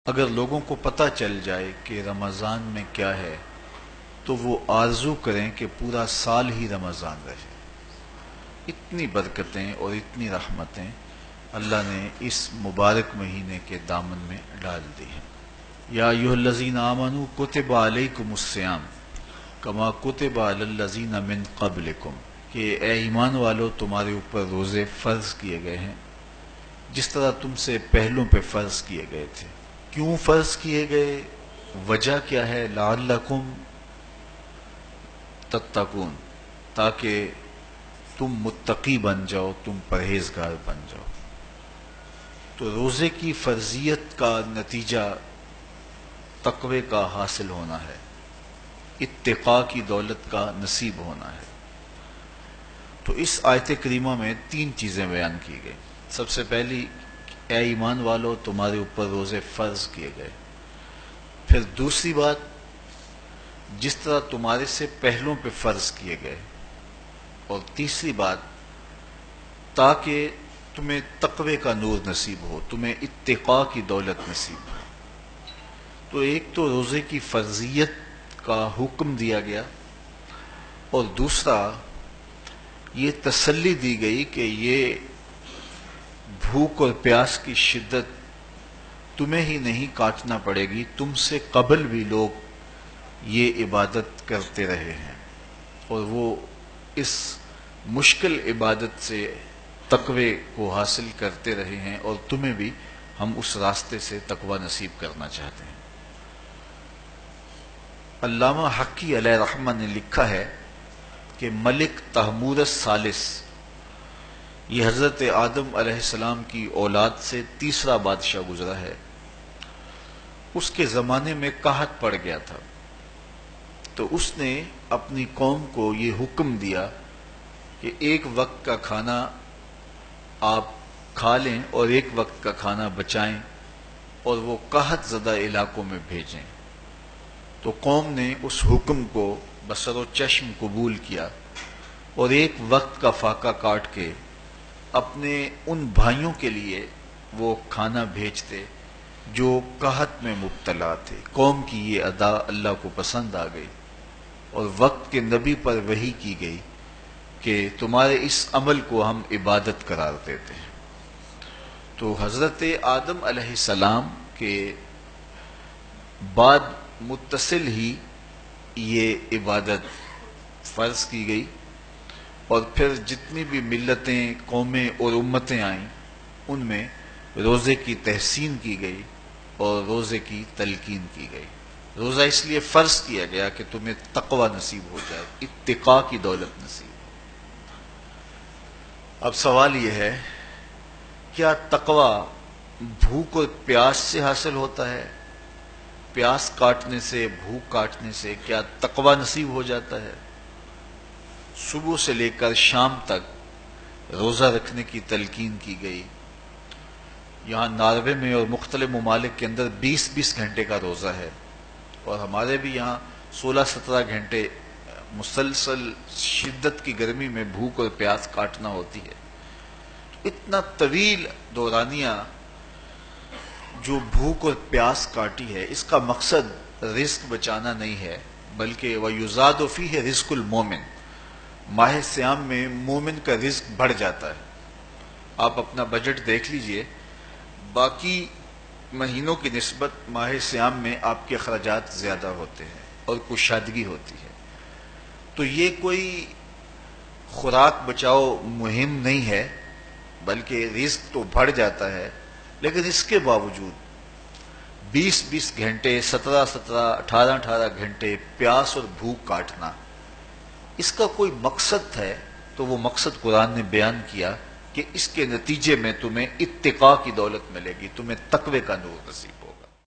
اگر لوگوں کو پتہ چل جائے کہ رمضان میں کیا ہے تو وہ آرزو کریں کہ پورا سال ہی رمضان رہے۔ اتنی برکتیں اور اتنی رحمتیں اللہ نے اس مبارک مہینے کے دامن میں ڈال دی ہیں۔ یا ایھا الذین آمنوا کتب علیکم الصیام کما کتب علی الذین من قبلکم، کہ اے ایمان والو تمہارے اوپر روزے فرض کیے گئے ہیں جس طرح تم سے پہلوں پہ فرض کیے گئے تھے۔ کیوں فرض کیے گئے؟ وجہ کیا ہے؟ لعلکم تتقون، تاکہ تم متقی بن جاؤ، تم پرہیزگار بن جاؤ۔ تو روزے کی فرضیت کا نتیجہ تقوی کا حاصل ہونا ہے، اتقاء کی دولت کا نصیب ہونا ہے۔ تو اس آیت کریمہ میں 3 چیزیں بیان کی گئی۔ سب سے پہلی، اے ایمان والو تمہارے اوپر روزے فرض کیے گئے۔ پھر دوسری بات، جس طرح تمہارے سے پہلوں پہ فرض کیے گئے۔ اور تیسری بات، تاکہ تمہیں تقوی کا نور نصیب ہو، تمہیں اتقاء کی دولت نصیب ہو۔ تو ایک تو روزے کی فرضیت کا حکم دیا گیا، اور دوسرا یہ تسلی دی گئی کہ یہ بھوک اور پیاس کی شدت تمہیں ہی نہیں کاٹنا پڑے گی، تم سے قبل بھی لوگ یہ عبادت کرتے رہے ہیں، اور وہ اس مشکل عبادت سے تقوی کو حاصل کرتے رہے ہیں، اور تمہیں بھی ہم اس راستے سے تقوی نصیب کرنا چاہتے ہیں۔ علامہ حقی علیہ رحمہ نے لکھا ہے کہ ملک تحمور الثالث، یہ حضرت آدم علیہ السلام کی اولاد سے تیسرا بادشاہ گزرا ہے، اس کے زمانے میں قحط پڑ گیا تھا، تو اس نے اپنی قوم کو یہ حکم دیا کہ ایک وقت کا کھانا آپ کھا لیں اور ایک وقت کا کھانا بچائیں اور وہ قحط زدہ علاقوں میں بھیجیں۔ تو قوم نے اس حکم کو بصر و چشم قبول کیا اور ایک وقت کا فاقہ کاٹ کے اپنے ان بھائیوں کے لیے وہ کھانا بھیجتے جو قحط میں مبتلا تھے۔ قوم کی یہ ادا اللہ کو پسند آ گئی، اور وقت کے نبی پر وحی کی گئی کہ تمہارے اس عمل کو ہم عبادت قرار دیتے ہیں۔ تو حضرت آدم علیہ السلام کے بعد متصل ہی یہ عبادت فرض کی گئی، اور پھر جتنی بھی ملتیں، قومیں اور امتیں آئیں ان میں روزے کی تحسین کی گئی اور روزے کی تلقین کی گئی۔ روزہ اس لیے فرض کیا گیا کہ تمہیں تقوی نصیب ہو جائے، اتقاء کی دولت نصیب ہو۔ اب سوال یہ ہے، کیا تقوی بھوک اور پیاس سے حاصل ہوتا ہے؟ پیاس کاٹنے سے، بھوک کاٹنے سے کیا تقوی نصیب ہو جاتا ہے؟ صبح سے لے کر شام تک روزہ رکھنے کی تلقین کی گئی۔ یہاں ناروے میں اور مختلف ممالک کے اندر 20 گھنٹے کا روزہ ہے، اور ہمارے بھی یہاں 16-17 گھنٹے مسلسل شدت کی گرمی میں بھوک اور پیاس کاٹنا ہوتی ہے۔ اتنا طویل دورانیہ جو بھوک اور پیاس کاٹی ہے، اس کا مقصد رزق بچانا نہیں ہے، بلکہ وَيُزَادُ فِيهِ رِزْقُ الْمُؤْمِنِ، ماہ سیام میں مومن کا رزق بڑھ جاتا ہے۔ آپ اپنا بجٹ دیکھ لیجئے، باقی مہینوں کی نسبت ماہ سیام میں آپ کے اخراجات زیادہ ہوتے ہیں اور کشادگی ہوتی ہے۔ تو یہ کوئی خوراک بچاؤ مہم نہیں ہے، بلکہ رزق تو بڑھ جاتا ہے، لیکن اس کے باوجود 20 گھنٹے، 17 18 گھنٹے پیاس اور بھوک کاٹنا، اس کا کوئی مقصد ہے تو وہ مقصد قرآن نے بیان کیا کہ اس کے نتیجے میں تمہیں اتقاء کی دولت ملے گی، تمہیں تقوی کا نور نصیب۔